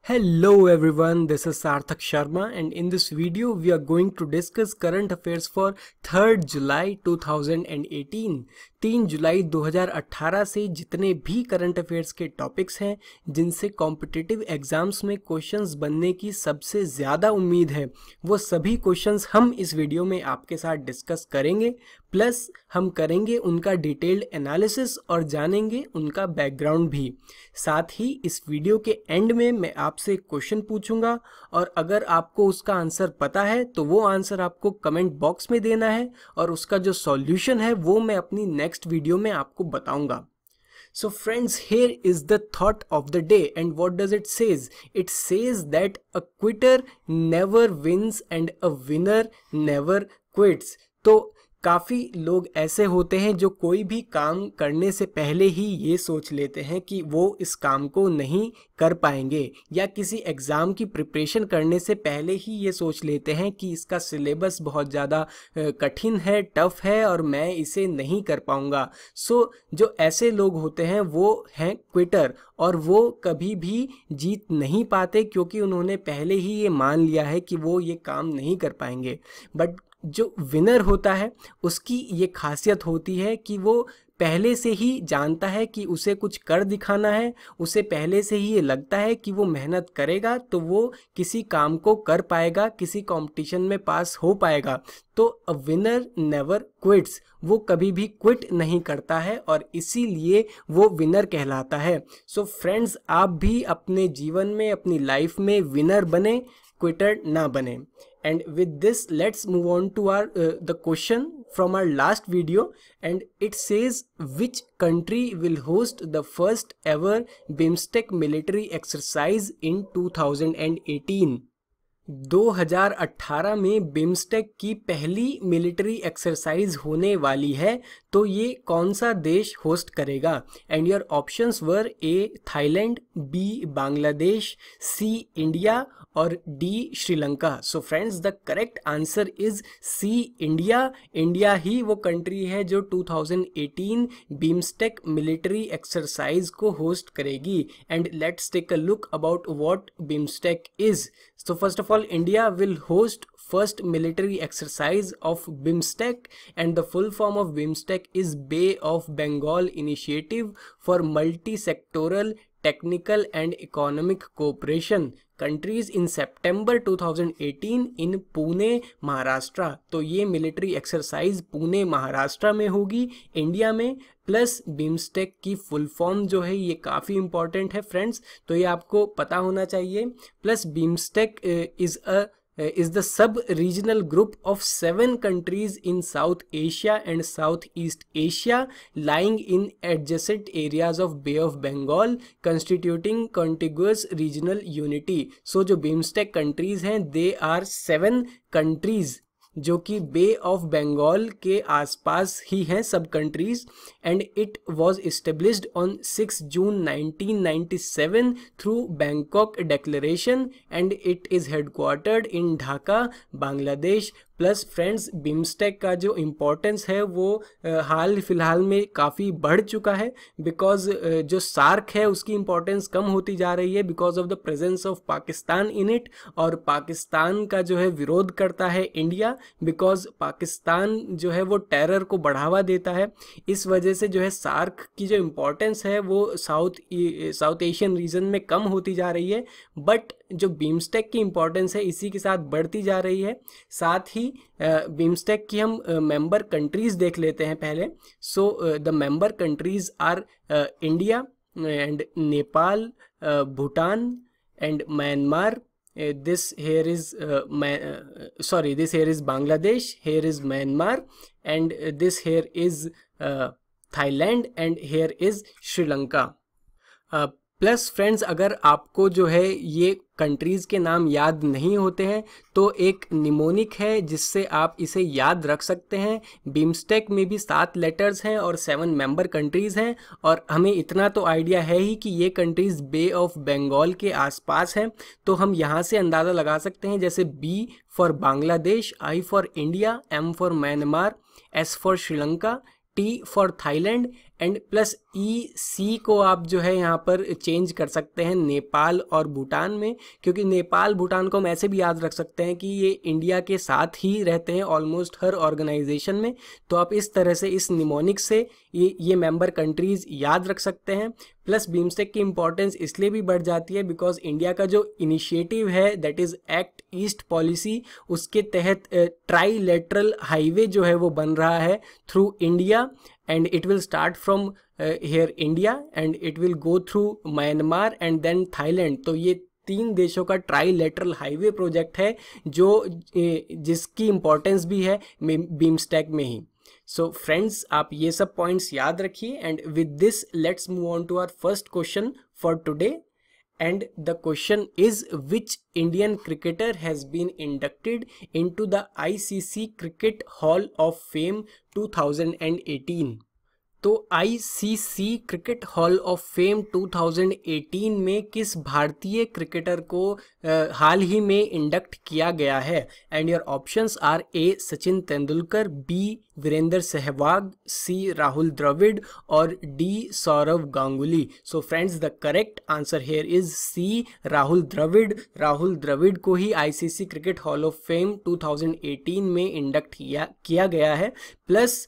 Hello everyone, this is Sarthak Sharma and in this video we are going to discuss current affairs for 3rd July 2018. 3 जुलाई 2018 से जितने भी current affairs के topics हैं जिनसे competitive exams में questions बनने की सबसे ज़्यादा उम्मीद है वो सभी क्वेश्चंस हम इस वीडियो में आपके साथ डिस्कस करेंगे, प्लस हम करेंगे उनका डिटेल्ड एनालिसिस और जानेंगे उनका बैकग्राउंड भी। साथ ही इस वीडियो के एंड में मैं आपसे एक क्वेश्चन पूछूंगा और अगर आपको उसका आंसर पता है तो वो आंसर आपको कमेंट बॉक्स में देना है और उसका जो सॉल्यूशन है वो मैं अपनी नेक्स्ट वीडियो में आपको बताऊंगा। So friends, here is the thought of the day and what does it says? It says that a quitter never wins and a winner never quits. तो काफ़ी लोग ऐसे होते हैं जो कोई भी काम करने से पहले ही ये सोच लेते हैं कि वो इस काम को नहीं कर पाएंगे, या किसी एग्ज़ाम की प्रिपरेशन करने से पहले ही ये सोच लेते हैं कि इसका सिलेबस बहुत ज़्यादा कठिन है, टफ है और मैं इसे नहीं कर पाऊँगा। सो जो ऐसे लोग होते हैं वो हैं क्विटर और वो कभी भी जीत नहीं पाते क्योंकि उन्होंने पहले ही ये मान लिया है कि वो ये काम नहीं कर पाएंगे। बट जो विनर होता है उसकी ये खासियत होती है कि वो पहले से ही जानता है कि उसे कुछ कर दिखाना है, उसे पहले से ही ये लगता है कि वो मेहनत करेगा तो वो किसी काम को कर पाएगा, किसी कंपटीशन में पास हो पाएगा। तो अ विनर नेवर क्विट्स, वो कभी भी क्विट नहीं करता है और इसीलिए वो विनर कहलाता है। सो फ्रेंड्स, आप भी अपने जीवन में, अपनी लाइफ में विनर बने, क्विटर ना बने। And with this, let's move on to our the question from our last video, and it says which country will host the first ever BIMSTEC military exercise in 2018? 2018 में बिम्स्टेक की पहली military exercise होने वाली है, तो ये कौन सा देश होस्ट करेगा? And your options were A Thailand, B Bangladesh, C India और D Sri Lanka. So friends, the correct answer is C India. India ही वो कंट्री है जो 2018 बिम्स्टेक मिलिट्री एक्सरसाइज को होस्ट करेगी। And let's take a look about what BIMSTEC is. So first of all, India will host first military exercise of BIMSTEC, and the full form of BIMSTEC is Bay of Bengal Initiative for Multi-Sectoral Technical and Economic Cooperation countries in September 2018 in Pune Maharashtra. तो ये military exercise Pune Maharashtra में होगी, India में। Plus BIMSTEC की full form जो है ये काफ़ी इंपॉर्टेंट है फ्रेंड्स, तो ये आपको पता होना चाहिए। Plus BIMSTEC is the sub-regional group of 7 countries in South Asia and Southeast Asia lying in adjacent areas of Bay of Bengal constituting contiguous regional unity. So जो BIMSTEC countries हैं they are 7 countries जो कि बे of Bengal के आसपास ही हैं, सब countries. And it was established on 6 June 1997 through Bangkok declaration and it is headquartered in Dhaka, Bangladesh. Plus friends, BIMSTEC का जो इम्पोर्टेंस है वो हाल फिलहाल में काफ़ी बढ़ चुका है, बिकॉज जो सार्क है उसकी इम्पोर्टेंस कम होती जा रही है because of the presence of Pakistan in it. और पाकिस्तान का जो है विरोध करता है इंडिया, बिकॉज पाकिस्तान जो है वो टेरर को बढ़ावा देता है। इस वजह से जो है सार्क की जो इम्पोर्टेंस है वो साउथ एशियन रीजन में कम होती जा रही है, बट जो बिम्स्टेक की इम्पोर्टेंस है इसी के साथ बढ़ती जा रही है। साथ ही बिम्स्टेक की हम मेंबर कंट्रीज देख लेते हैं पहले। So the member countries are India and Nepal, Bhutan and Myanmar. This here is this here is Bangladesh, here is Myanmar, and this here is Thailand, and here is Sri Lanka. Plus friends, अगर आपको जो है ये countries के नाम याद नहीं होते हैं तो एक निमोनिक है जिससे आप इसे याद रख सकते हैं। बिम्स्टेक में भी 7 लेटर्स हैं और 7 मेंबर कंट्रीज़ हैं, और हमें इतना तो आइडिया है ही कि ये कंट्रीज़ बे ऑफ बंगाल के आसपास हैं। तो हम यहाँ से अंदाज़ा लगा सकते हैं, जैसे B for Bangladesh, I for India, M for Myanmar, S for Sri Lanka, T for Thailand and plus EC को आप जो है यहाँ पर चेंज कर सकते हैं नेपाल और भूटान में, क्योंकि नेपाल भूटान को हम ऐसे भी याद रख सकते हैं कि ये इंडिया के साथ ही रहते हैं ऑलमोस्ट हर ऑर्गेनाइजेशन में। तो आप इस तरह से इस निमोनिक से ये मेंबर कंट्रीज याद रख सकते हैं। प्लस बीमस्टेक की इंपॉर्टेंस इसलिए भी बढ़ जाती है बिकॉज इंडिया का जो इनिशिएटिव है that is act east policy, उसके तहत ट्राईलेटरल हाईवे जो है वो बन रहा है through India, and it will start from here India and it will go through Myanmar and then Thailand. तो ये 3 देशों का ट्राईलेटरल हाईवे प्रोजेक्ट है जो जिसकी इंपॉर्टेंस भी है बीमस्टेक में ही। सो फ्रेंड्स, आप ये सब पॉइंट्स याद रखिए and with this let's move on to our first question for today. And the question is, which Indian cricketer has been inducted into the ICC Cricket Hall of Fame 2018? तो ICC cricket hall of fame 2018 में किस भारतीय cricketer को हाल ही में induct किया गया है? And your options are A Sachin Tendulkar, B Virender Sehwag, C Rahul Dravid और D Sourav Ganguly. So friends, the correct answer here is C Rahul Dravid. Rahul Dravid को ही ICC cricket hall of fame 2018 में इंडक्ट किया गया है। प्लस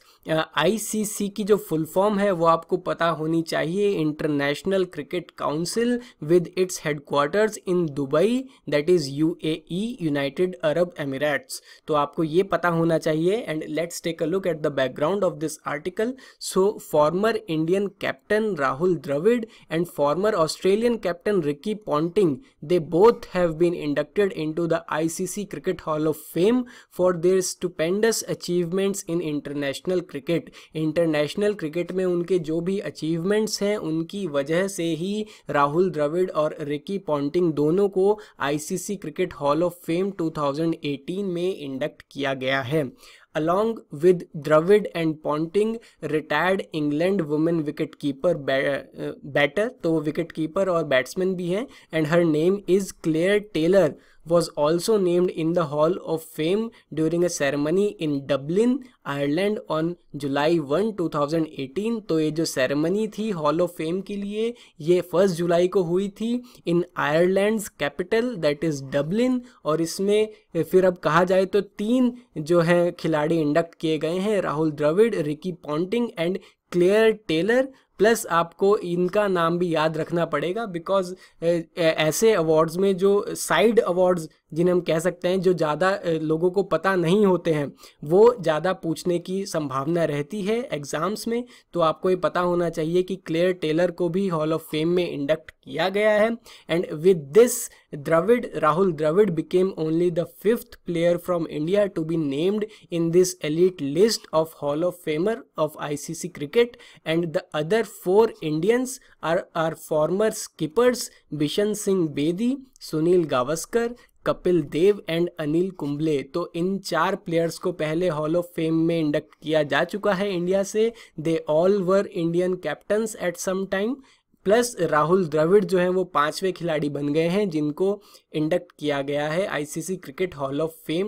ICC की जो फुल फॉर्म है वो आपको पता होनी चाहिए, international cricket council with its headquarters in Dubai, that is UAE, United Arab Emirates. तो आपको ये पता होना चाहिए। And let's take a look at the background of this article. So former Indian captain Rahul Dravid and former Australian captain Ricky Ponting, they both have been inducted into the ICC Cricket Hall of Fame for their stupendous achievements in international cricket। International cricket में उनके जो भी achievements हैं उनकी वजह से ही राहुल द्रविड़ और Ricky Ponting दोनों को ICC cricket hall of fame 2018 में इंडक्ट किया गया है। Along with Dravid and Ponting, retired England women wicketkeeper batter, तो वो wicketkeeper और batsman भी हैं, and her name is Claire Taylor, was also named in the Hall of Fame during a ceremony in Dublin, Ireland on July 1, 2018। तो ये जो ceremony थी hall of fame के लिए ये 1 जुलाई को हुई थी in Ireland's capital that is Dublin. और इसमें फिर अब कहा जाए तो 3 जो हैं खिलाड़ी इंडक्ट किए गए हैं, Rahul Dravid, Ricky Ponting and Claire Taylor. Plus आपको इनका नाम भी याद रखना पड़ेगा बिकॉज ऐसे अवार्ड्स में जो साइड अवार्ड्स जिन्हें हम कह सकते हैं जो ज़्यादा लोगों को पता नहीं होते हैं वो ज़्यादा पूछने की संभावना रहती है एग्ज़ाम्स में। तो आपको ये पता होना चाहिए कि क्लेयर टेलर को भी हॉल ऑफ फेम में इंडक्ट किया गया है। And with this Rahul Dravid became only the 5th player from India to be named in this elite list of Hall of Famer of ICC cricket, and the other 4 Indians are former skippers Bishan Singh Bedi, Sunil Gavaskar, Kapil Dev and Anil Kumble. तो इन 4 players को पहले hall of fame में induct किया जा चुका है India से। They all were Indian captains at some time. Plus Rahul Dravid जो हैं वो 5वें खिलाड़ी बन गए हैं जिनको इंडक्ट किया गया है ICC cricket hall of fame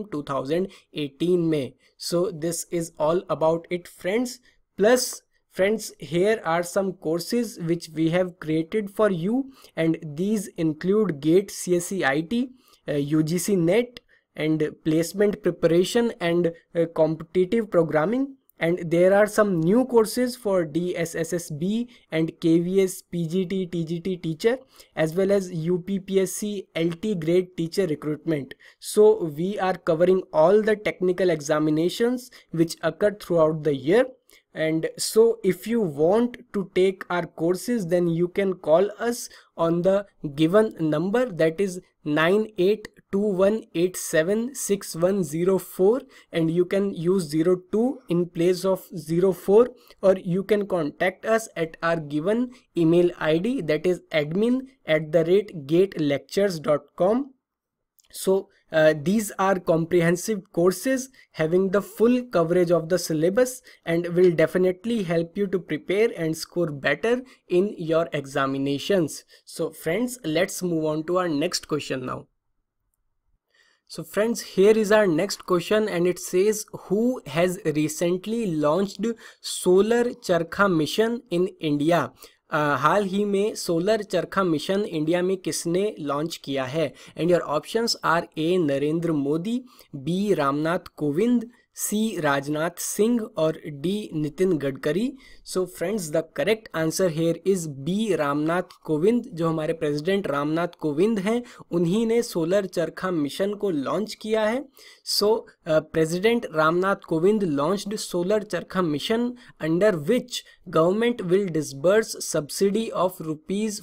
2018 में। So this is all about it friends. Plus friends, here are some courses which we have created for you, and these include GATE CSEIT, UGC NET and placement preparation and competitive programming. And there are some new courses for DSSSB and KVS PGT TGT teacher, as well as UPPSC LT grade teacher recruitment. So we are covering all the technical examinations which occur throughout the year. And so if you want to take our courses, then you can call us on the given number, that is 9821876104, and you can use 02 in place of 04, or you can contact us at our given email ID, that is admin@gatelectures.com. So these are comprehensive courses having the full coverage of the syllabus and will definitely help you to prepare and score better in your examinations. So friends, let's move on to our next question now. So friends, here is our next question and it says, who has recently launched solar चरखा mission in India? हाल ही में solar charkha mission India में किसने launch किया है? And your options are A Narendra Modi, B Ramnath Kovind, C Rajnath Singh और D Nitin Gadkari. So friends, the correct answer here is B Ramnath Kovind. जो हमारे प्रेसिडेंट रामनाथ कोविंद हैं, उन्हीं ने सोलर चरखा मिशन को लॉन्च किया है. So president Ramnath Kovind launched solar charkha mission under which government will disburse subsidy of rupees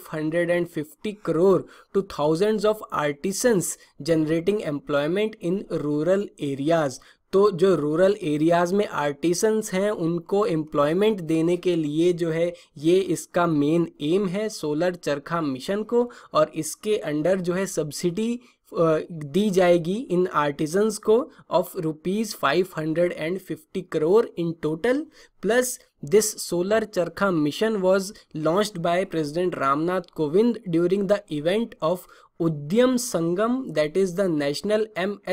550 crore to thousands of artisans generating employment in rural areas. तो जो रूरल एरियाज में आर्टिसंस हैं उनको एम्प्लॉयमेंट देने के लिए जो है ये इसका मेन एम है सोलर चरखा मिशन को, और इसके अंडर जो है सब्सिडी दी जाएगी इन आर्टिजन्स को of rupees 550 crore in total. Plus this solar charkha mission was launched by President Ramnath Kovind during the event of Udyam Sangam, that is the National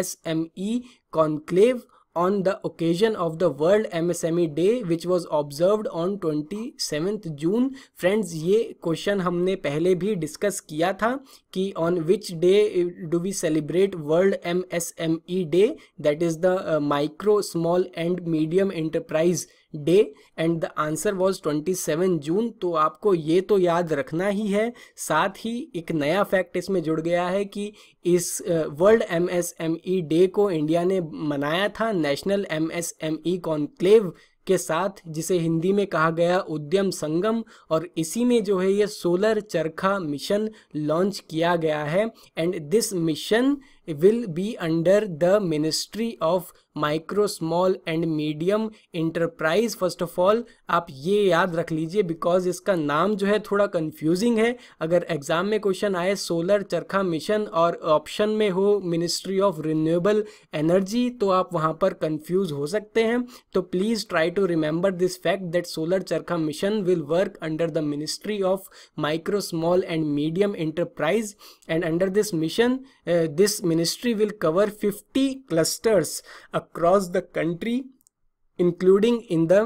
MSME Conclave, on the occasion of the World MSME Day which was observed on 27th June. Friends, ये question हमने पहले भी discuss किया था कि on which day do we celebrate World MSME Day, that is the Micro, Small and Medium Enterprise day, and the answer was 27 June. तो आपको ये तो याद रखना ही है. साथ ही एक नया फैक्ट इसमें जुड़ गया है कि इस वर्ल्ड MSME डे को इंडिया ने मनाया था नेशनल MSME कॉन्क्लेव के साथ, जिसे हिंदी में कहा गया उद्यम संगम, और इसी में जो है ये सोलर चरखा मिशन लॉन्च किया गया है. And this mission will be under the Ministry of Micro, Small and Medium Enterprise. First of all आप ये याद रख लीजिए बिकॉज इसका नाम जो है थोड़ा कंफ्यूजिंग है. अगर एग्जाम में क्वेश्चन आए सोलर चरखा मिशन और ऑप्शन में हो मिनिस्ट्री ऑफ रिन्यूएबल एनर्जी तो आप वहाँ पर कंफ्यूज हो सकते हैं. तो please try to remember this fact that solar charkha mission will work under the ministry of micro, small and medium enterprise. And under this mission this ministry will cover 50 clusters across the country, including in the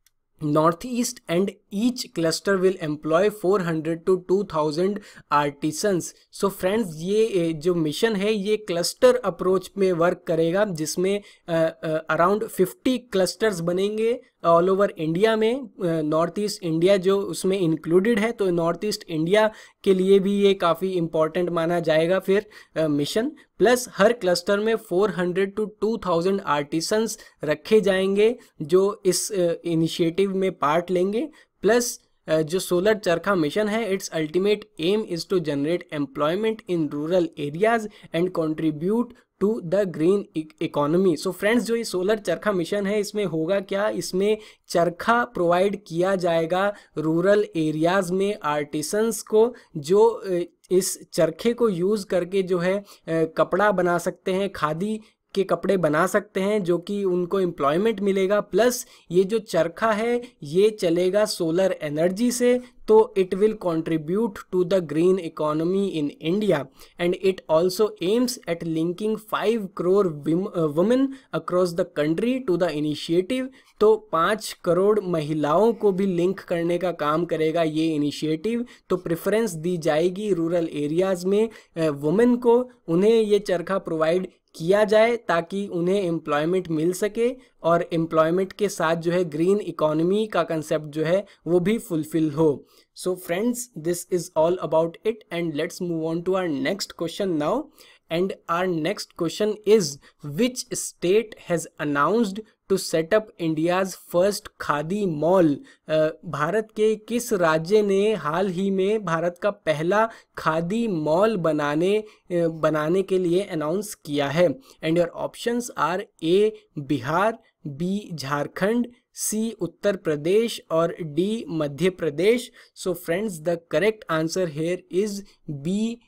northeast, and each cluster will employ 400 to 2000 artisans. So friends, ये जो mission है ये cluster approach में work करेगा, जिसमें around 50 clusters बनेंगे all over India में. North east India जो उसमें इंक्लूडेड है, तो नॉर्थ ईस्ट इंडिया के लिए भी ये काफ़ी इम्पॉर्टेंट माना जाएगा फिर मिशन. प्लस हर क्लस्टर में 400 to 2000 आर्टिसंस रखे जाएंगे जो इस इनिशिएटिव में पार्ट लेंगे. प्लस जो सोलर चरखा मिशन है, it's ultimate aim is to generate employment in rural areas and contribute to the green economy. So friends, जो ये सोलर चरखा मिशन है इसमें होगा क्या, इसमें चरखा प्रोवाइड किया जाएगा रूरल एरियाज में आर्टिसंस को, जो इस चरखे को यूज़ करके जो है कपड़ा बना सकते हैं, खादी के कपड़े बना सकते हैं, जो कि उनको एम्प्लॉयमेंट मिलेगा. प्लस ये जो चरखा है ये चलेगा सोलर एनर्जी से, तो it will contribute to the green economy in India. And it also aims at linking 5 crore women across the country to the initiative. तो 5 करोड़ महिलाओं को भी लिंक करने का काम करेगा ये इनिशिएटिव. तो प्रेफरेंस दी जाएगी रूरल एरियाज में वुमेन को, उन्हें ये चरखा प्रोवाइड किया जाए ताकि उन्हें एम्प्लॉयमेंट मिल सके, और एम्प्लॉयमेंट के साथ जो है ग्रीन इकोनॉमी का कंसेप्ट जो है वो भी फुलफिल हो. So friends, this is all about it and let's move on to our next question now. And our next question is, which state has announced to set up India's first khadi mall? Bharat के किस राज्य ने हाल ही में भारत का पहला khadi mall बनाने के लिए अनाउंस किया है? And your options are A Bihar, B Jharkhand, C Uttar Pradesh और D Madhya Pradesh. So friends, the correct answer here is B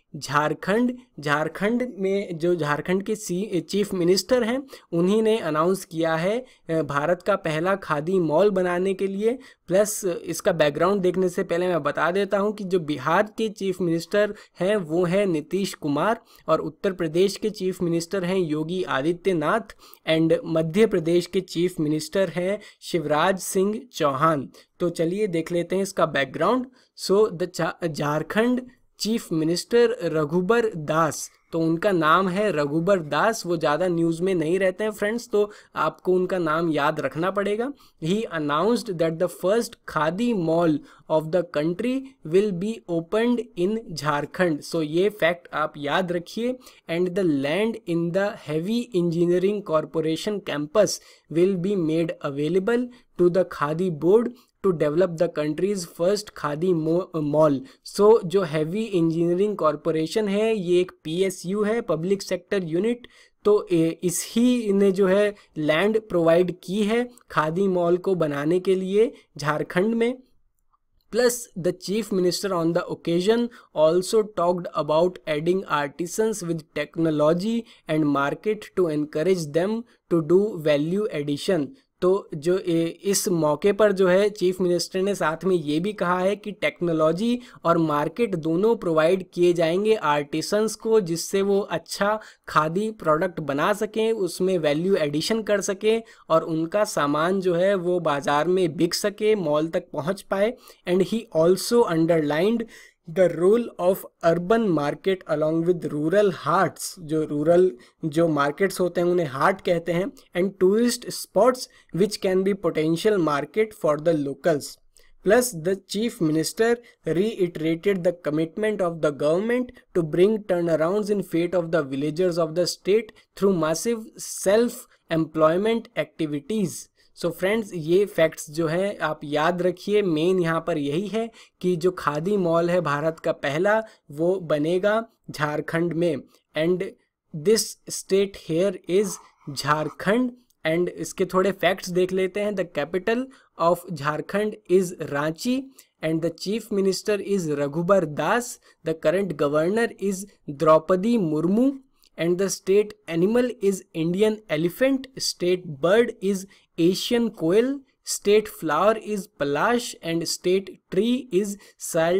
Jharkhand में जो झारखंड के चीफ मिनिस्टर हैं उन्हीं ने अनाउंस किया है भारत का पहला खादी मॉल बनाने के लिए। प्लस इसका बैकग्राउंड देखने से पहले मैं बता देता हूं कि जो बिहार के चीफ मिनिस्टर हैं वो है नीतीश कुमार, और उत्तर प्रदेश के चीफ मिनिस्टर हैं योगी आदित्यनाथ, एंड मध्य प्रदेश के चीफ मिनिस्टर हैं शिवराज सिंह चौहान। तो चलिए देख लेते हैं इसका background. So the Jharkhand chief minister Raghubar Das, तो उनका नाम है रघुबर दास, वो ज़्यादा न्यूज़ में नहीं रहते हैं फ्रेंड्स, तो आपको उनका नाम याद रखना पड़ेगा। He announced that the first khadi mall of the country will be opened in Jharkhand. So ये फैक्ट आप याद रखिए। And the land in the heavy engineering corporation campus will be made available to the khadi board to develop the country's first khadi mall. So जो heavy engineering corporation है ये एक PSU है, public sector unit, तो इस ही ने जो है लैंड प्रोवाइड की है खादी मॉल को बनाने के लिए झारखंड में। Plus, the chief minister on the occasion also talked about adding artisans with technology and market to encourage them to do value addition। तो जो इस मौके पर जो है चीफ मिनिस्टर ने साथ में ये भी कहा है कि टेक्नोलॉजी और मार्केट दोनों प्रोवाइड किए जाएंगे आर्टिसंस को, जिससे वो अच्छा खादी प्रोडक्ट बना सकें, उसमें वैल्यू एडिशन कर सकें और उनका सामान जो है वो बाज़ार में बिक सके, मॉल तक पहुंच पाए। And he also underlined the role of urban market along with rural haats, जो रूरल जो मार्केट्स होते हैं उन्हें हार्ट कहते हैं, and tourist spots which can be potential market for the locals. Plus, the chief minister reiterated the commitment of the government to bring turnarounds in fate of the villagers of the state through massive self-employment activities। So friends ये facts जो हैं आप याद रखिए। Main यहाँ पर यही है कि जो खादी मॉल है भारत का पहला वो बनेगा झारखंड में, and this state here is Jharkhand. And इसके थोड़े फैक्ट्स देख लेते हैं। The capital of Jharkhand is Ranchi, and the chief minister is Raghubar Das. The current governor is Draupadi Murmu, and the state animal is Indian elephant, state bird is Asian quail, state flower is palash, and state tree is sal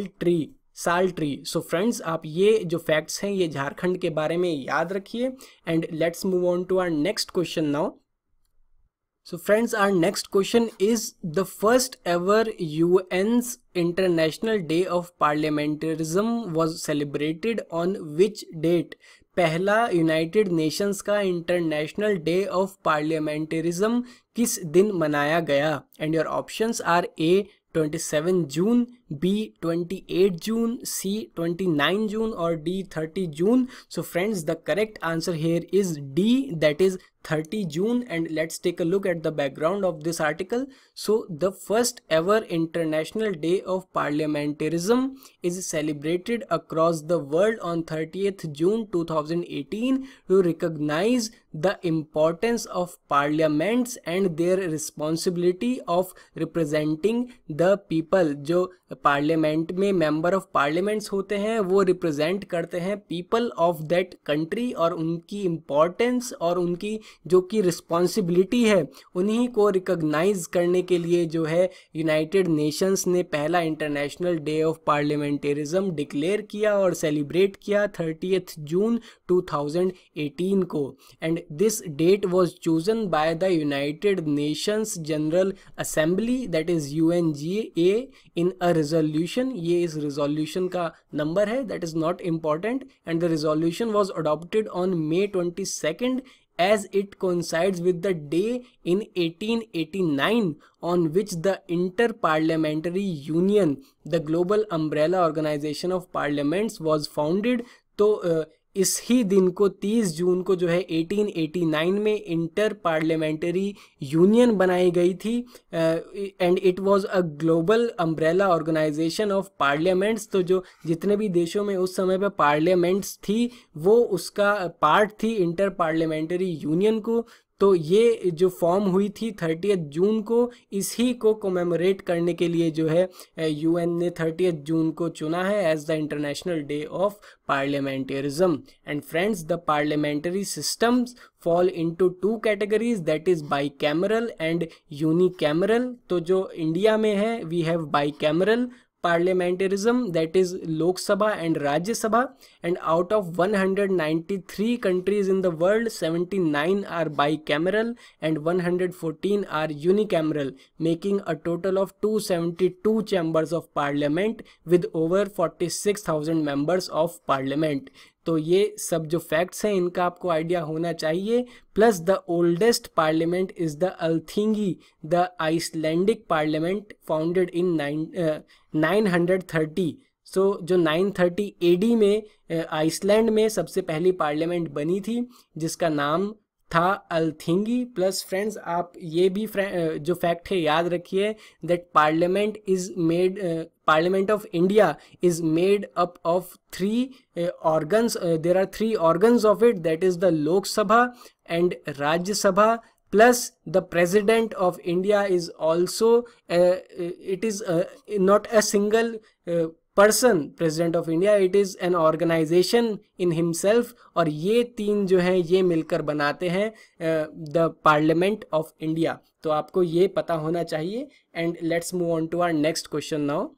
tree। So friends, आप ये जो facts हैं ये झारखंड के बारे में याद रखिए। and let's move on to our next question now। So friends, our next question is the first ever UN's International Day of Parliamentarism was celebrated on which date? पहला यूनाइटेड नेशंस का international day of parliamentarism किस दिन मनाया गया? And your options are A 27 June, B 28 June, C 29 June और D 30 June. So friends, the correct answer here is D, that is 30 June। and let's take a look at the background of this article। So the first ever International Day of Parliamentarism is celebrated across the world on 30th June 2018 to recognize the importance of parliaments and their responsibility of representing the people। जो parliament में member of parliaments होते हैं वो represent करते हैं people of that country, और उनकी importance और उनकी जो कि रिस्पॉन्सिबिलिटी है उन्हीं को रिकॉग्नाइज करने के लिए जो है यूनाइटेड नेशंस ने पहला international day of parliamentarism declare किया और सेलिब्रेट किया 30th जून 2018 को। And this date was chosen by the United Nations General Assembly, that is UNGA, in a resolution. ये इस रिजोल्यूशन का नंबर है, that is not important. And the resolution was adopted on May 22 as it coincides with the day in 1889 on which the Inter-Parliamentary Union, the global umbrella organization of parliaments, was founded। तो इस ही दिन को 30 जून को जो है 1889 में inter parliamentary union बनाई गई थी, and it was a global umbrella organisation of parliaments. तो जो जितने भी देशों में उस समय पे पार्लियामेंट्स थी वो उसका पार्ट थी इंटर पार्लियामेंट्री यूनियन को। तो ये जो फॉर्म हुई थी 30 जून को, इसी को कोमेमोरेट करने के लिए जो है यूएन ने 30 जून को चुना है as the international day of parliamentarism. And friends, the parliamentary systems fall into two categories, that is bicameral and unicameral। तो जो इंडिया में है we have bicameral parliamentarism, that is Lok Sabha and Rajya Sabha, and out of 193 countries in the world, 79 are bicameral and 114 are unicameral, making a total of 272 chambers of parliament with over 46,000 members of parliament। तो ये सब जो facts हैं इनका आपको idea होना चाहिए। Plus the oldest parliament is the Althingi, the Icelandic parliament founded in 930। So जो 930 एडी में आइसलैंड में सबसे पहली पार्लियामेंट बनी थी जिसका नाम था अल्थिंगी। प्लस फ्रेंड्स, आप ये भी जो फैक्ट है याद रखिए that parliament of India is made up of 3 organs। There are 3 organs of it, that is the Lok Sabha and Rajya Sabha, plus the president of India is also, it is not a single person president of India, it is an organisation in himself. और ये 3 जो हैं ये मिलकर बनाते हैं the parliament of India. तो आपको ये पता होना चाहिए। And let's move on to our next question now.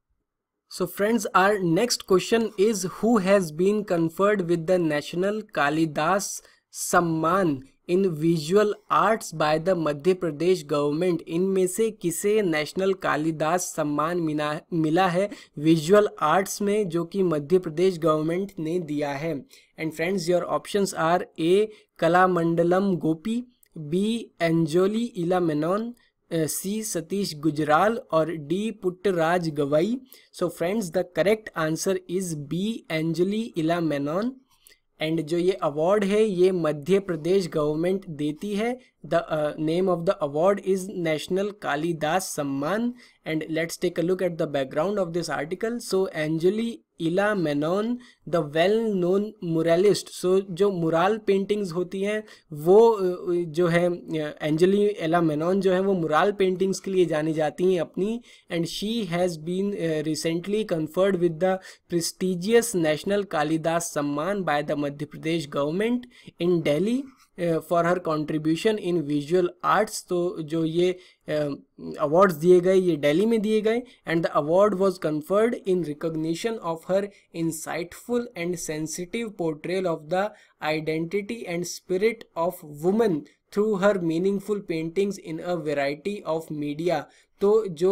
So friends, our next question is, who has been conferred with the National Kalidas Samman in Visual Arts by the Madhya Pradesh government. इनमें से किसे national Kalidas सम्मान मिला है visual arts में, जो कि मध्य Pradesh government ने दिया है। And friends, your options are A Kalamandalam Gopi, B Anjolie Ela Menon, C Satish Gujral और D Puttaraj Gavai. So friends, the correct answer is B Anjolie Ela Menon. And जो ये अवार्ड है ये मध्य प्रदेश गवर्नमेंट देती है। The name of the award is national Kalidas Samman. And let's take a look at the background of this article. So Anjolie Ela Menon, the well known muralist. So जो mural paintings होती हैं वो जो है एंजली इला मेनन जो है वो मुराल पेंटिंग्स के लिए जानी जाती हैं अपनी। And she has been recently conferred with the prestigious national Kalidas Samman by the Madhya Pradesh government in Delhi for her contribution in visual arts. तो जो ये अवार्ड्स दिए गए ये दिल्ली में दिए गए। And the award was conferred in recognition of her insightful and sensitive portrayal of the identity and spirit of women through her meaningful paintings in a variety of media. तो जो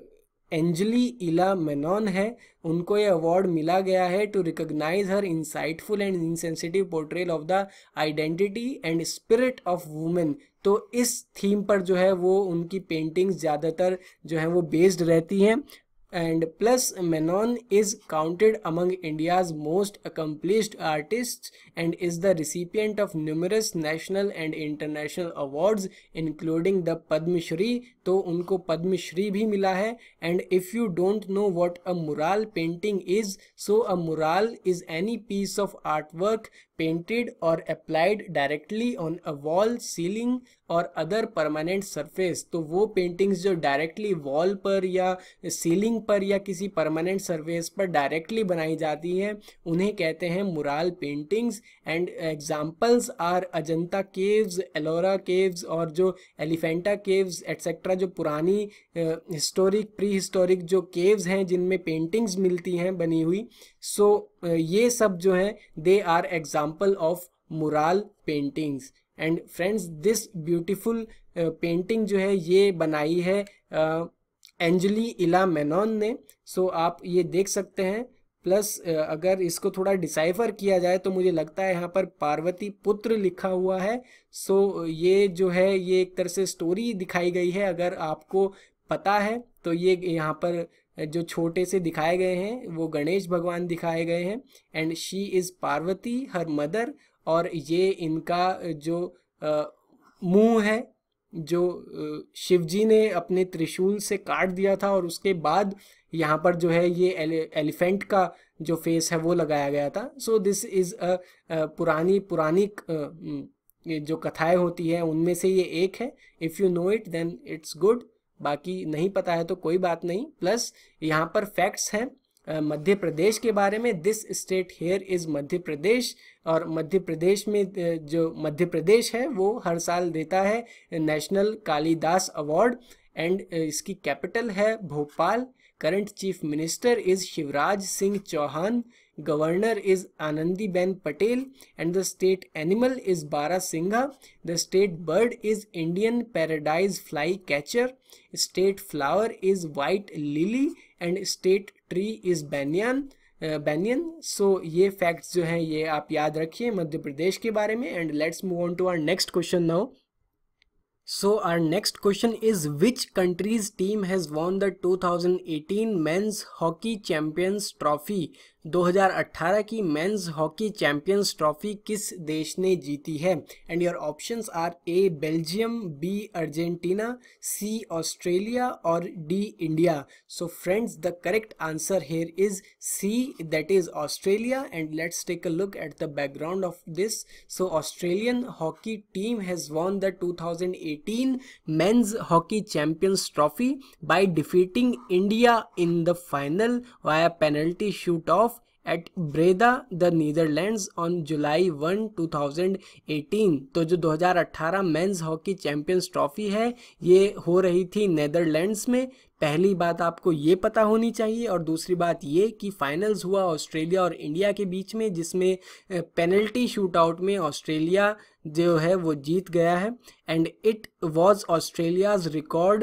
एंजली इला मेनन है उनको ये अवार्ड मिला गया है to recognise her insightful and insensitive portrayal of the identity and spirit of women. तो इस थीम पर जो है वो उनकी पेंटिंग्स ज़्यादातर जो है वो बेस्ड रहती हैं। And plus Menon is counted among India's most accomplished artist and is the recipient of numerous national and international awards including the Padma Shri. तो उनको पद्मश्री भी मिला है। And if you don't know what a mural painting is, so a mural is any piece of art work painted or applied directly on a wall, ceiling और other permanent surface. तो वो paintings जो directly wall पर या ceiling पर या किसी permanent surface पर डायरेक्टली बनाई जाती हैं उन्हें कहते हैं mural paintings. And examples are Ajanta caves, Ellora caves और जो एलिफेंटा केव्स एट्सेट्रा, जो पुरानी हिस्टोरिक प्री हिस्टोरिक जो केव्स हैं जिनमें पेंटिंग्स मिलती हैं बनी हुई। सो ये सब जो हैं they are example of mural paintings. And friends, this beautiful painting जो है ये बनाई है एंजली इला मेनन ने। सो आप ये देख सकते हैं। प्लस अगर इसको थोड़ा डिसाइफर किया जाए तो मुझे लगता है यहाँ पर पार्वती पुत्र लिखा हुआ है। सो ये जो है ये एक तरह से स्टोरी दिखाई गई है। अगर आपको पता है तो ये यहाँ पर जो छोटे से दिखाए गए हैं वो गणेश भगवान दिखाए गए हैं। And she is Parvati her mother. और ये इनका जो मुंह है जो शिवजी ने अपने त्रिशूल से काट दिया था और उसके बाद यहाँ पर जो है ये एलिफेंट का जो फेस है वो लगाया गया था। सो दिस इज़ अ पुरानी ये जो कथाएं होती हैं उनमें से ये एक है। If you know it then it's good, बाकी नहीं पता है तो कोई बात नहीं। प्लस यहाँ पर फैक्ट्स हैं मध्य प्रदेश के बारे में। This state here is Madhya Pradesh, और मध्य प्रदेश में जो मध्य प्रदेश है वो हर साल देता है नेशनल कालिदास अवार्ड, एंड इसकी कैपिटल है Bhopal. Current chief minister is Shivraj Singh Chouhan, governor is Anandiben Patel, and the state animal is barasingha. The state bird is Indian paradise flycatcher, state flower is white lily, and state tree is banyan. So ये facts जो हैं ये आप याद रखिए मध्य प्रदेश के बारे में। And let's move on to our next question now. So our next question is, which country's team has won the 2018 Men's Hockey Champions Trophy? 2018 की मेंस हॉकी चैंपियंस ट्रॉफी किस देश ने जीती है? And your options are A Belgium, B Argentina, C Australia और D India. So friends the correct answer here is C, that is Australia. And let's take a look at the background of this. So Australian hockey team has won the 2018 men's hockey champions trophy by defeating India in the final via penalty shoot-off at Breda, the Netherlands on July 1, 2018। तो जो 2018 men's hockey champions trophy है ये हो रही थी Netherlands में। पहली बात आपको ये पता होनी चाहिए, और दूसरी बात ये कि फाइनल्स हुआ ऑस्ट्रेलिया और इंडिया के बीच में, जिसमें पेनल्टी शूट आउट में ऑस्ट्रेलिया जो है वो जीत गया है। And it was Australia's record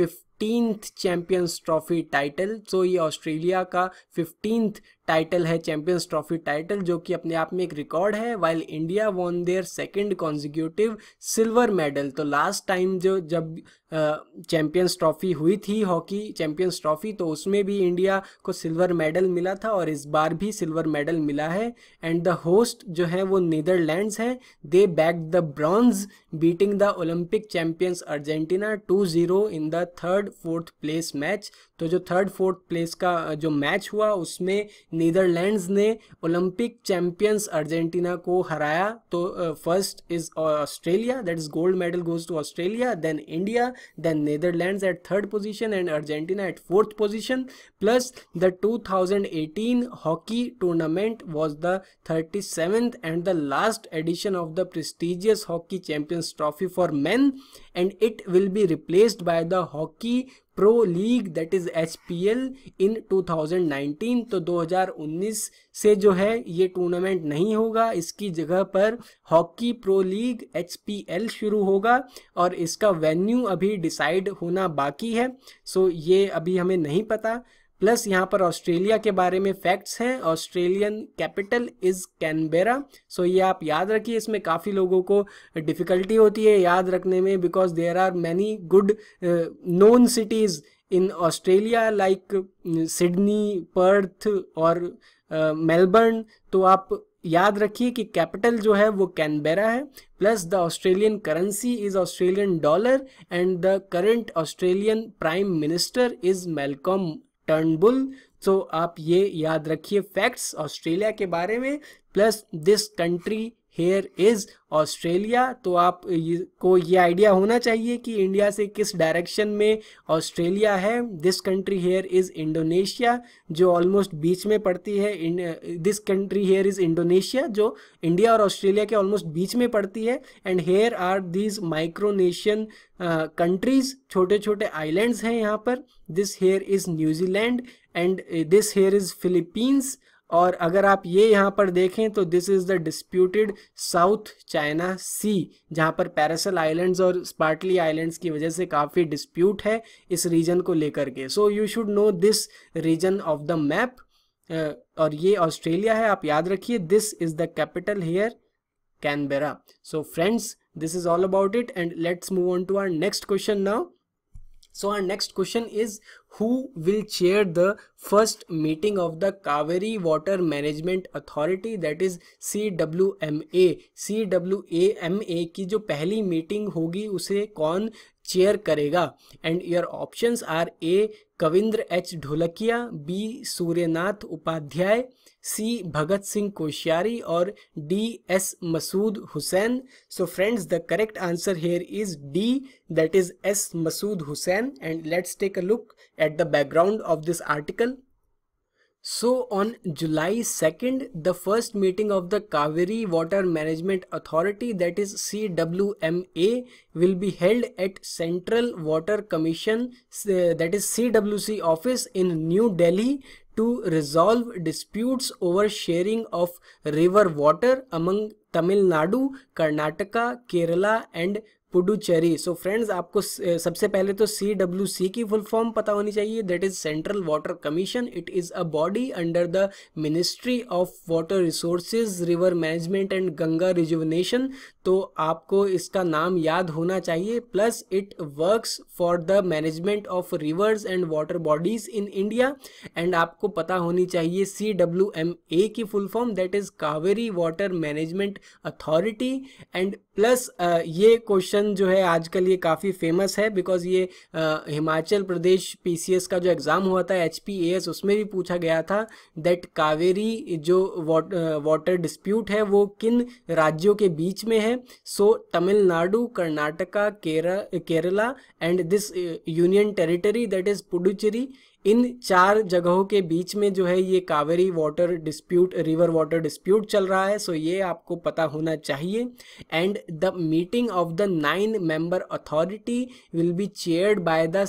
15th champions trophy title. So ये ऑस्ट्रेलिया का 15th टाइटल है, चैंपियंस ट्रॉफी टाइटल, जो कि अपने आप में एक रिकॉर्ड है। While India won their second consecutive silver medal. तो लास्ट टाइम जब चैंपियंस ट्रॉफी हुई थी, हॉकी चैंपियंस ट्रॉफी, तो उसमें भी इंडिया को सिल्वर मेडल मिला था, और इस बार भी सिल्वर मेडल मिला है। एंड द होस्ट जो है वो नीदरलैंड्स है। They bag the bronze beating the Olympic champions Argentina 2-0 in the 3rd-4th place match. तो जो 3rd-4th प्लेस का जो मैच हुआ उसमें नीदरलैंड्स ने ओलंपिक चैंपियंस अर्जेंटीना को हराया। तो first is Australia, that is gold medal goes to Australia, then India, then Netherlands at 3rd position and Argentina at 4th position. Plus the 2018 hockey tournament was the 37th and the last edition of the prestigious hockey champions trophy for men, and it will be replaced by the hockey pro league that is HPL in 2019। तो 2019 से जो है ये tournament नहीं होगा, इसकी जगह पर हॉकी प्रो लीग HPL शुरू होगा, और इसका वेन्यू अभी डिसाइड होना बाकी है। सो ये अभी हमें नहीं पता। प्लस यहाँ पर ऑस्ट्रेलिया के बारे में फैक्ट्स हैं। Australian capital is Canberra. So ये आप याद रखिए, इसमें काफ़ी लोगों को डिफ़िकल्टी होती है याद रखने में, because there are many good known cities in Australia like Sydney, Perth और मेलबर्न। तो आप याद रखिए कि कैपिटल जो है वो कैनबेरा है। Plus the Australian currency is Australian dollar, and the current Australian prime minister is Malcolm Turnbull. तो आप ये याद रखिए फैक्ट्स ऑस्ट्रेलिया के बारे में। Plus this country here is Australia. तो आप को ये आइडिया होना चाहिए कि इंडिया से किस डायरेक्शन में ऑस्ट्रेलिया है। This country here is Indonesia, जो ऑलमोस्ट बीच में पड़ती है। This country here is Indonesia, जो इंडिया और ऑस्ट्रेलिया के ऑलमोस्ट बीच में पड़ती है। And here are these Micronesian countries, छोटे छोटे आइलैंड्स हैं यहाँ पर। दिस हेयर इज न्यूजीलैंड, and this here is Philippines. और अगर आप ये यहाँ पर देखें तो this is the disputed South China Sea, जहाँ पर पैरासल आइलैंड्स और स्पार्टली आइलैंड्स की वजह से काफ़ी डिस्प्यूट है इस रीजन को लेकर के। So you should know this region of the map. और ये ऑस्ट्रेलिया है, आप याद रखिए। This is the capital here Canberra. So friends, this is all about it, and let's move on to our next question now. So our next question is, who will chair the first meeting of the Kaveri Water Management Authority, that is CWMA। CWMA की जो पहली meeting होगी उसे कौन chair करेगा? And your options are A Kavindra H Dholakia, B Suryanath Upadhyay, C Bhagat Singh Koshyari और D S Masood Hussain. So friends, the correct answer here is D, that is S Masood Hussain. And let's take a look at the background of this article. So on July 2nd, the first meeting of the Kaveri Water Management Authority, that is CWMA, will be held at Central Water Commission, that is CWC office in New Delhi, to resolve disputes over sharing of river water among Tamil Nadu, Karnataka, Kerala and Puducherry. So friends, आपको सबसे पहले तो CWC की full form पता होनी चाहिए, that is central water commission. It is a body under the ministry of water resources, river management and Ganga rejuvenation. तो आपको इसका नाम याद होना चाहिए. Plus it works for the management of rivers and water bodies in India. एंड आपको पता होनी चाहिए CWMA की full form, that is Kaveri water management authority. And plus ये क्वेश्चन जो है आजकल ये काफ़ी फेमस है, बिकॉज ये हिमाचल प्रदेश PCS का जो एग्ज़ाम हुआ था HPAS, उसमें भी पूछा गया था दैट कावेरी जो वाटर डिस्प्यूट है वो किन राज्यों के बीच में है. So Tamil Nadu, Karnataka, Kerala and this union territory that is Puducherry, इन 4 जगहों के बीच में जो है ये Kaveri water dispute, river water dispute चल रहा है. सो ये आपको पता होना चाहिए. And the meeting of the 9 member authority will be chaired by the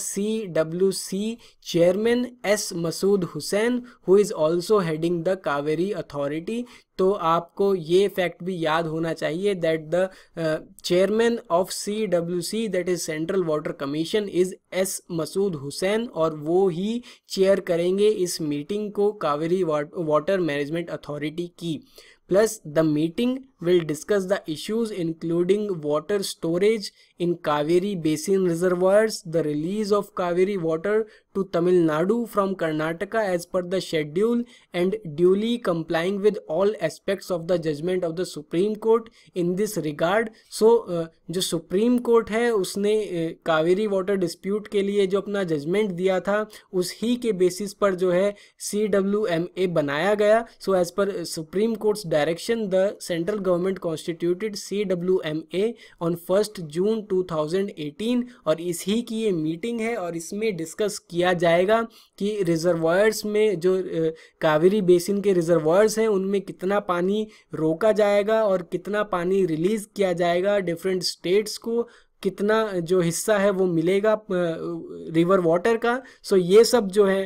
CWC chairman S Masood Hussain, who is also heading the Kaveri authority. तो आपको ये फैक्ट भी याद होना चाहिए that the chairman of CWC, that is central water commission, is S Masood Hussain, और वो ही चेयर करेंगे इस मीटिंग को कावेरी वाटर मैनेजमेंट अथॉरिटी की. Plus, the meeting will discuss the issues including water storage in Kaveri Basin reservoirs, the release of Kaveri water to Tamil Nadu from Karnataka as per the schedule, and duly complying with all aspects of the judgment of the Supreme Court in this regard. So, जो supreme court है उसने Kaveri water dispute के लिए जो अपना judgement दिया था उस ही के बेसिस पर जो है CWMA बनाया गया. So as per supreme court's direction the central government constituted CWMA on 1 June 2018, और इसी की ये मीटिंग है और इसमें डिस्कस किया जाएगा कि रिजर्वायर्स में जो कावेरी बेसिन के रिजर्वायर्स हैं उनमें कितना पानी रोका जाएगा और कितना पानी रिलीज किया जाएगा, डिफरेंट स्टेट्स को कितना जो हिस्सा है वो मिलेगा रिवर वाटर का. सो ये सब जो है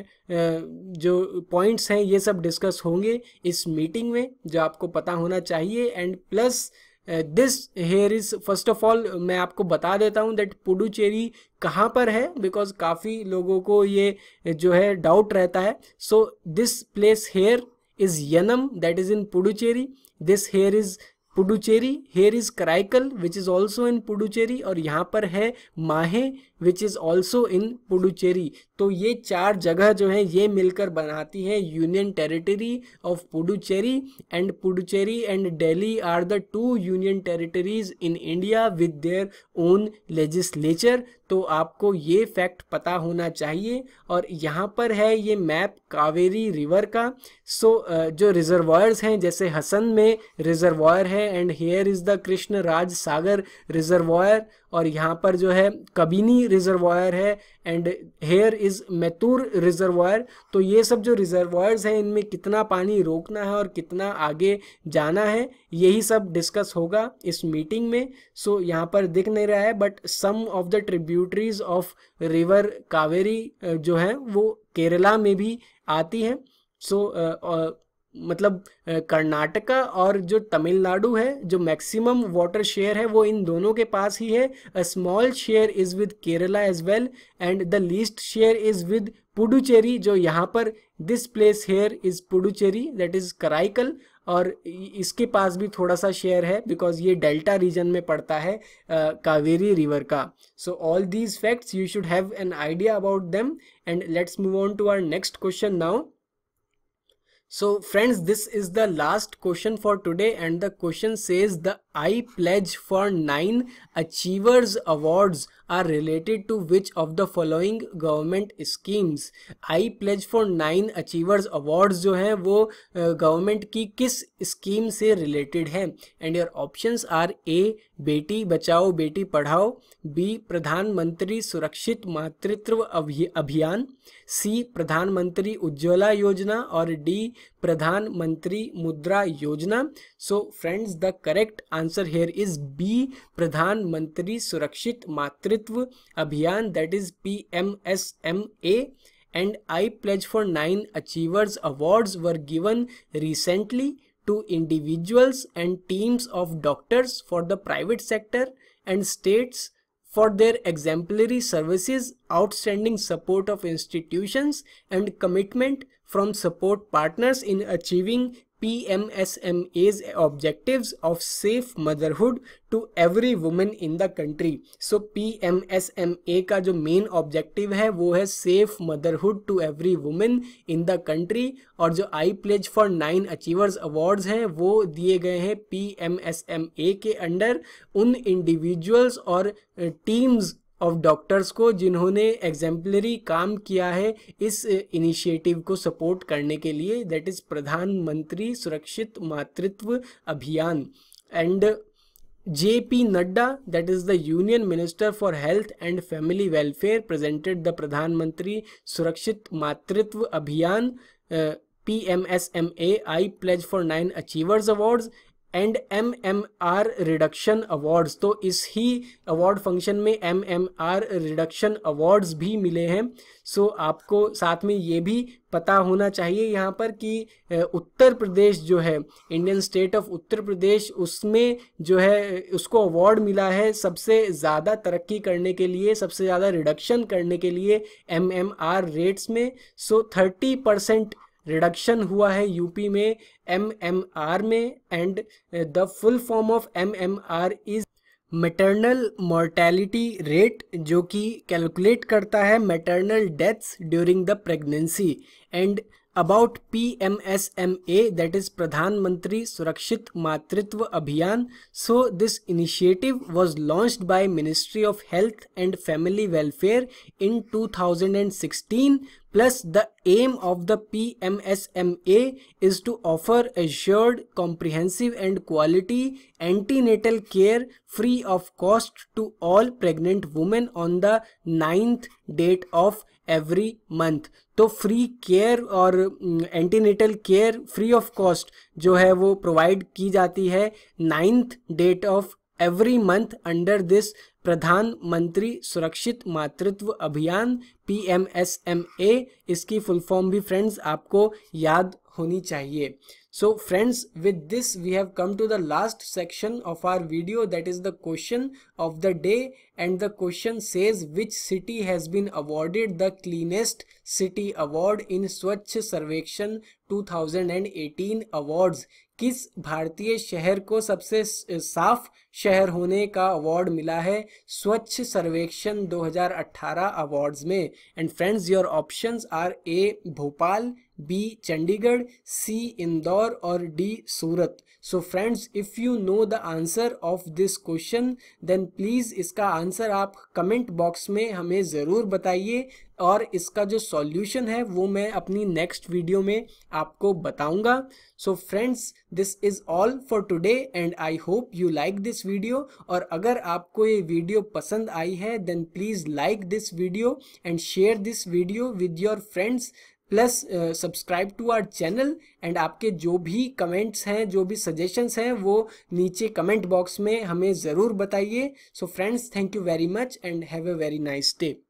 जो पॉइंट्स हैं ये सब डिस्कस होंगे इस मीटिंग में, जो आपको पता होना चाहिए. And plus this here is first of all मैं आपको बता देता हूँ दैट पुडुचेरी कहाँ पर है, बिकॉज काफ़ी लोगों को ये जो है डाउट रहता है. So this place here is Yanam, that is in Puducherry. This here is Puducherry. Here is Karaikal which is also in Puducherry, और यहाँ पर है Mahe which is also in Puducherry. तो ये 4 जगह जो है ये मिलकर बनाती है union territory of Puducherry. And Puducherry and Delhi are the 2 union territories in India with their own legislature. तो आपको ये फैक्ट पता होना चाहिए. और यहाँ पर है ये मैप कावेरी रिवर का. सो जो रिजर्वायर्स हैं जैसे हसन में रिजर्वायर है, and here is the Krishna Raja Sagar reservoir, और यहाँ पर जो है कबिनी रिजर्वायर है, and here is Mettur reservoir. तो ये सब जो रिजर्वायर्स हैं इनमें कितना पानी रोकना है और कितना आगे जाना है यही सब डिस्कस होगा इस मीटिंग में. सो यहाँ पर दिख नहीं रहा है but some of the tributaries of river Kaveri जो है वो केरला में भी आती हैं. सो मतलब कर्नाटका और जो तमिलनाडु है जो मैक्सिमम वाटर शेयर है वो इन दोनों के पास ही है. A small share is with Kerala as well, and the least share is with Puducherry, जो यहाँ पर this place here is Puducherry, that is Karaikal, और इसके पास भी थोड़ा सा शेयर है बिकॉज ये डेल्टा रीजन में पड़ता है कावेरी रिवर का. So all these facts you should have an idea about them. And let's move on to our next question now. So friends, this is the last question for today, and the question says the I pledge for 9 Achievers Awards are related to which of the following government schemes. I pledge for 9 achievers awards जो हैं वो government की किस scheme से related है। And your options are A Beti Bachao Beti Padhao, B Pradhan Mantri Surakshit Matritva अभियान, सी प्रधानमंत्री उज्ज्वला योजना और D Pradhan Mantri Mudra Yojana. So friends, the correct answer here is B Pradhan Mantri Surakshit Matritva Abhiyan, that is PMSMA. And I pledge for 9 achievers awards were given recently to individuals and teams of doctors for the private sector and states for their exemplary services, outstanding support of institutions and commitment from support partners in achieving PMSMA's objectives of safe motherhood to every woman in the country. So PMSMA का जो main objective है वो है safe motherhood to every women in the country, और जो I pledge for 9 achievers awards हैं वो दिए गए हैं PMSMA के अंडर उन इंडिविजुअल्स और टीम्स ऑफ डॉक्टर्स को जिन्होंने एग्जेम्पलरी काम किया है इस इनिशिएटिव को सपोर्ट करने के लिए, दैट इज प्रधानमंत्री Surakshit Matritva Abhiyan. And JP Nadda, that is the Union Minister for Health and Family Welfare, presented the Pradhan Mantri Surakshit Matritva Abhiyan PMSMA I Pledge for 9 Achievers Awards and MMR reduction awards. तो इस ही award function में MMR reduction awards भी मिले हैं। सो आपको साथ में ये भी पता होना चाहिए यहाँ पर कि उत्तर प्रदेश जो है, Indian state of Uttar Pradesh, उसमें जो है उसको अवार्ड मिला है सबसे ज़्यादा तरक्की करने के लिए, सबसे ज़्यादा रिडक्शन करने के लिए MMR रेट्स में। सो 30% रिडक्शन हुआ है यूपी में MMR में। And the full form of MMR is maternal mortality rate, जो कि कैलकुलेट करता है maternal deaths during the pregnancy. And about PMSMA, that is प्रधानमंत्री सुरक्षित मातृत्व अभियान. So this initiative was launched by Ministry of Health and Family Welfare in 2016. Plus the aim of the PMSMA is to offer assured, comprehensive and quality antenatal care free of cost to all pregnant women on the 9th date of every month. तो free care और antenatal care free of cost जो है वो provide की जाती है 9th date of every month under this Pradhan Mantri Surakshit Matritva अभियान PMSMA. इसकी फुल फॉर्म भी फ्रेंड्स आपको याद होनी चाहिए. So friends, with this we have come to the last section of our video, that is the question of the day, and the question says which city has been awarded the cleanest city award in Swachh Sarvekshan 2018 awards. किस भारतीय शहर को सबसे साफ शहर होने का award मिला है स्वच्छ सर्वेक्षण 2018 अवार्ड्स में. And friends, your options are A Bhopal, B Chandigarh, C Indore और D Surat. So friends, if you know the answer of this question then please इसका आंसर आप कमेंट बॉक्स में हमें ज़रूर बताइए, और इसका जो सॉल्यूशन है वो मैं अपनी नेक्स्ट वीडियो में आपको बताऊंगा. So friends, this is all for today and I hope you like this video. और अगर आपको ये वीडियो पसंद आई है then please like this video and share this video with your friends. Plus subscribe to our channel. And आपके जो भी कमेंट्स हैं, जो भी सजेशंस हैं, वो नीचे कमेंट बॉक्स में हमें ज़रूर बताइए. So friends, thank you very much and have a very nice day.